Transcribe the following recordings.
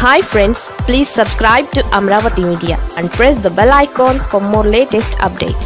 Hi friends, please subscribe to Amaravathi Media and press the bell icon for more latest updates.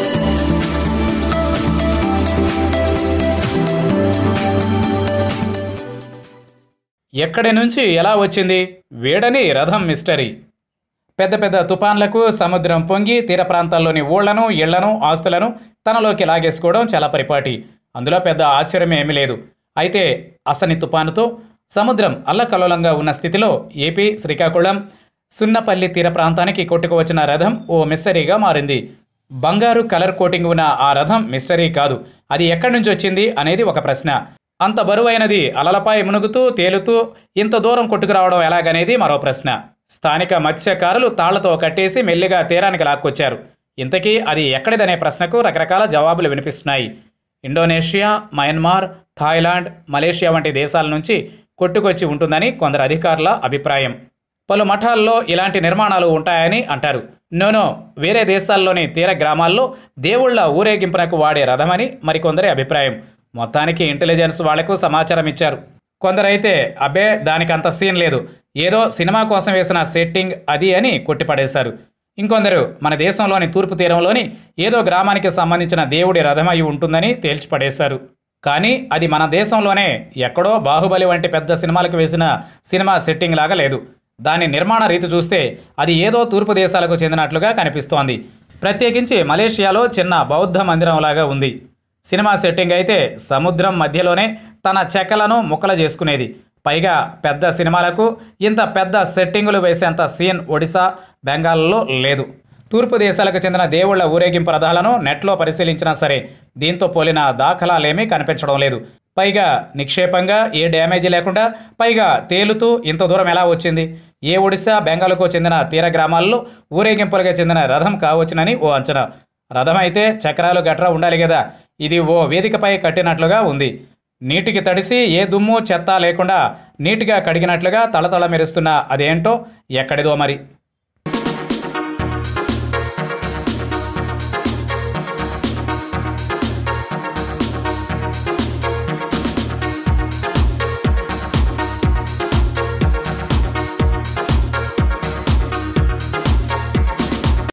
ఎక్కడి నుంచి ఎలా వచ్చింది వేడని రథం mystery. పెద్ద పెద్ద తుఫాన్లకు సముద్రం పొంగి తీర ప్రాంతాల్లోని ఊళ్లను ఇళ్లను ఆస్తులను తనలోకి లాగేసుకోవడం చాలా పరిపాటి. అందులో పెద్ద ఆశ్చర్యం ఏమీ లేదు. అయితే అసని తుపానుతో సముద్రం అల్లకల్లోలంగా ఉన్న స్థితిలో ఏపీ శ్రీకాకుళం సున్నపల్లి తీర ప్రాంతానికి కొట్టుకువచ్చిన రథం ఓ మిస్టరీగా మారింది. బంగారు కలర్ కోటింగ్ ఉన్న ఆ రథం మిస్టరీ కాదు, అది ఎక్కడి నుంచి వచ్చింది అనేది ఒక ప్రశ్న. అంత బరువైనది అలలపై మునుగుతూ తేలుతూ ఇంత దూరం కొట్టుకురావడం ఎలాగనేది మరో ప్రశ్న. స్థానిక మత్స్యకారులు తాళ్లతో కట్టేసి మెల్లిగా తీరానికి లాక్కొచ్చారు. ఇంతకీ అది ఎక్కడిదనే ప్రశ్నకు రకరకాల జవాబులు వినిపిస్తున్నాయి. ఇండోనేషియా, మయన్మార్, థాయిలాండ్, మలేషియా వంటి దేశాల నుంచి కొట్టుకొచ్చి ఉంటుందని కొందరు అధికారుల అభిప్రాయం. పలు మఠాల్లో ఇలాంటి నిర్మాణాలు ఉంటాయని అంటారు. నోనో, వేరే దేశాల్లోని తీర గ్రామాల్లో దేవుళ్ల ఊరేగింపునకు వాడే రథమని మరికొందరి అభిప్రాయం. మొత్తానికి ఇంటెలిజెన్స్ వాళ్లకు సమాచారం ఇచ్చారు. కొందరైతే అబ్బే దానికంత సీన్ లేదు, ఏదో సినిమా కోసం వేసిన సెట్టింగ్ అది అని కొట్టిపడేశారు. ఇంకొందరు మన దేశంలోని తూర్పు తీరంలోని ఏదో గ్రామానికి సంబంధించిన దేవుడి రథమై ఉంటుందని తేల్చిపడేశారు. కానీ అది మన దేశంలోనే ఎక్కడో బాహుబలి వంటి పెద్ద సినిమాలకు వేసిన సినిమా సెట్టింగ్ లాగా లేదు. దాని నిర్మాణ రీతి చూస్తే అది ఏదో తూర్పు దేశాలకు చెందినట్లుగా కనిపిస్తోంది. ప్రత్యేకించి మలేషియాలో చిన్న బౌద్ధ మందిరంలాగా ఉంది. సినిమా సెట్టింగ్ అయితే సముద్రం మధ్యలోనే తన చెక్కలను ముక్కలు చేసుకునేది. పైగా పెద్ద సినిమాలకు ఇంత పెద్ద సెట్టింగులు వేసేంత సీన్ ఒడిశా, బెంగాల్లో లేదు. తూర్పు దేశాలకు చెందిన దేవుళ్ల ఊరేగింపు రథాలను నెట్లో పరిశీలించినా సరే దీంతో పోలిన దాఖలాలేమీ కనిపించడం లేదు. పైగా నిక్షేపంగా ఏ డ్యామేజీ లేకుండా పైగా తేలుతూ ఇంత దూరం ఎలా వచ్చింది? ఏ ఒడిశా, బెంగాల్కు చెందిన తీర గ్రామాల్లో ఊరేగింపులుగా చెందిన రథం కావచ్చునని ఓ అంచనా. రథం అయితే చక్రాలు గట్రా ఉండాలి కదా, ఇది ఓ వేదికపై కట్టినట్లుగా ఉంది. నీటికి తడిసి ఏ దుమ్ము చెత్త లేకుండా నీటిగా కడిగినట్లుగా తళతళ మెరుస్తున్న అదేంటో ఎక్కడిదో మరి.